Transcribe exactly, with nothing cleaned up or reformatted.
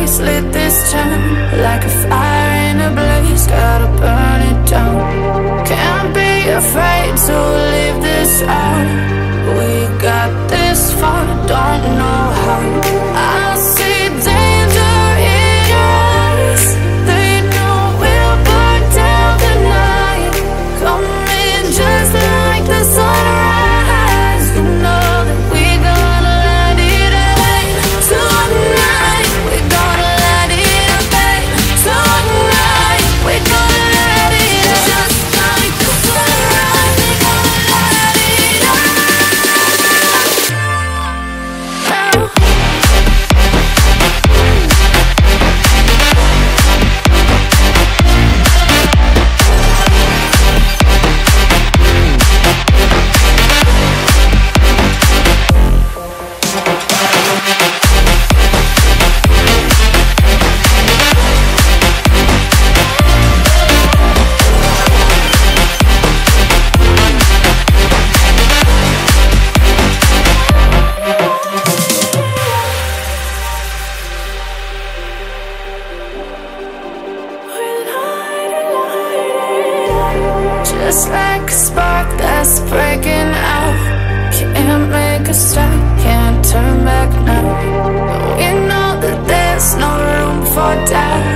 face, lit this town like a fire in a blaze, gotta burn it down. Can't be afraid to leave this out. We got this far, don't know how. I see danger in your eyes. They know we'll burn down the night. Coming just like the sunrise. You know that we gonna light it up tonight. We gonna light it up tonight. We gonna light it up just like the sunrise. We gonna light it up now. Just like a spark that's breaking out. Can't make a stop, can't turn back now. We know that there's no room for doubt.